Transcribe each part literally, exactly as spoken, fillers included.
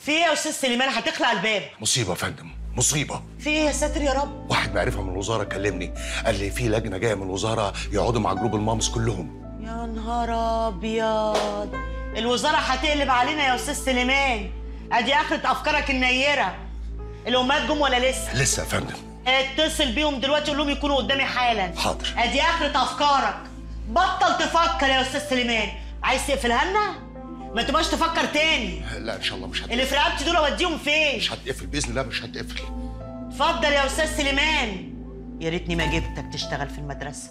في ايه يا استاذ سليمان؟ هتخلع الباب. مصيبه يا فندم، مصيبه. في ايه يا ساتر يا رب؟ واحد معرفه من الوزاره كلمني، قال لي في لجنه جايه من الوزاره يقعدوا مع جروب المامس كلهم. يا نهار ابيض، الوزاره هتقلب علينا يا استاذ سليمان. ادي اخره افكارك النيره. الامهات جم ولا لسه؟ لسه يا فندم. اتصل بيهم دلوقتي قول لهم يكونوا قدامي حالا. حاضر. ادي اخره افكارك. بطل تفكر يا استاذ سليمان. عايز تقفلها لنا؟ ما تبقاش تفكر تاني. لا ان شاء الله مش هتقفل. اللي في رقبتي دول اوديهم فين؟ مش هتقفل باذن الله، مش هتقفل. اتفضل يا استاذ سليمان. يا ريتني ما جبتك تشتغل في المدرسه.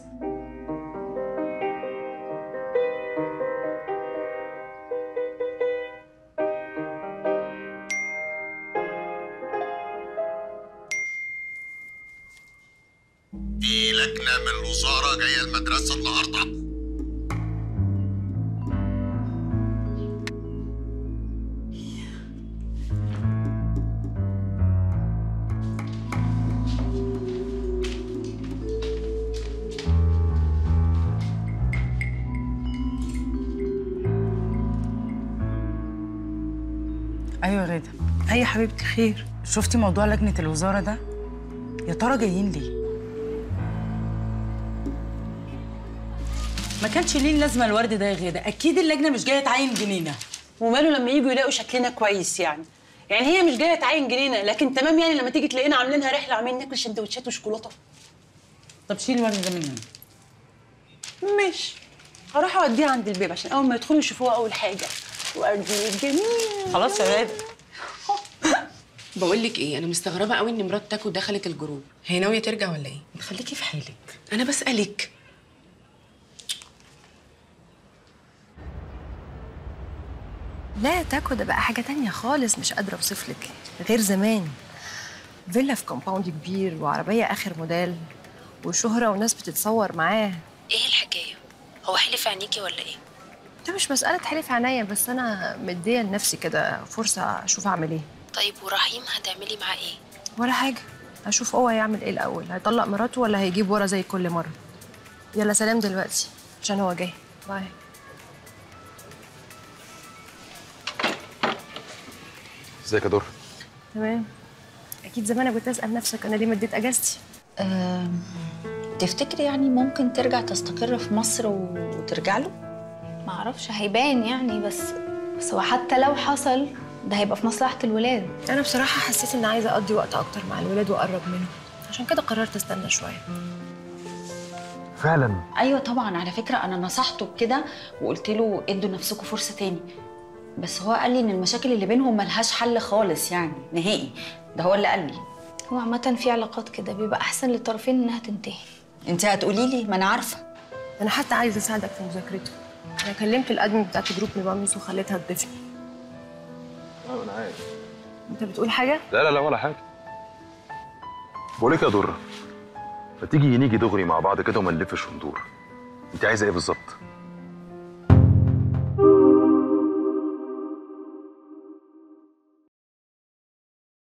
في لجنه من الوزاره جايه المدرسه النهارده. ايوه غاده. اي حبيبتي خير. شفتي موضوع لجنه الوزاره ده؟ يا ترى جايين ليه؟ ما كانش ليه لازمه الورد ده يا غاده. اكيد اللجنه مش جايه تعين جنينه. وماله لما يجوا يلاقوا شكلنا كويس يعني؟ يعني هي مش جايه تعين جنينه، لكن تمام يعني لما تيجي تلاقينا عاملينها رحله عاملين ناكل سندوتشات وشوكولاته. طب شيل الورد ده من هنا. ماشي، هروح اوديها عند الباب عشان اول ما يدخلوا يشوفوها اول حاجه. وردي جميل. خلاص يا غاده. بقول لك ايه، انا مستغربه قوي ان مرات تاكو دخلت الجروب. هي ناويه ترجع ولا ايه؟ خليكي في حالك. انا بسالك. لا يا تاكو، ده بقى حاجة تانية خالص، مش قادرة اوصف لك. غير زمان. فيلا في كومباوند كبير وعربية آخر موديل وشهرة وناس بتتصور معاه. ايه الحكاية؟ هو حلف عينيكي ولا ايه؟ ده مش مسألة حلف عينيا، بس أنا مدية لنفسي كده فرصة أشوف أعمل إيه. طيب ورحيم هتعملي معاه ايه؟ ولا حاجة، هشوف هو هيعمل إيه الأول، هيطلق مراته ولا هيجيب ورا زي كل مرة. يلا سلام دلوقتي عشان هو جاي. باي. ازيك يا دور؟ تمام. أكيد زمانك بتسأل نفسك أنا ليه مديت أجازتي؟ أه... تفتكري يعني ممكن ترجع تستقر في مصر وترجع له؟ معرفش، هيبان يعني، بس بس هو حتى لو حصل ده هيبقى في مصلحة الولاد. أنا بصراحة حسيت إن عايزة أقضي وقت أكتر مع الولاد وأقرب منهم، عشان كده قررت أستنى شوية. فعلا؟ أيوة طبعا. على فكرة أنا نصحته بكده وقلت له ادوا نفسكم فرصة تاني، بس هو قال لي إن المشاكل اللي بينهم ملهاش حل خالص يعني نهائي. ده هو اللي قال لي. هو عامة في علاقات كده بيبقى أحسن للطرفين إنها تنتهي. أنت هتقولي لي، ما أنا عارفة. أنا حتى عايزة أساعدك في مذاكرته. أنا كلمت الأدمن بتاعت جروب نبامس وخليتها تضيفني. أيوة أنا عارف. أنت بتقول حاجة؟ لا لا لا ولا حاجة. بقول لك يا درة، ما تيجي نيجي دغري مع بعض كده وما نلفش وندور. أنت عايزة إيه بالظبط؟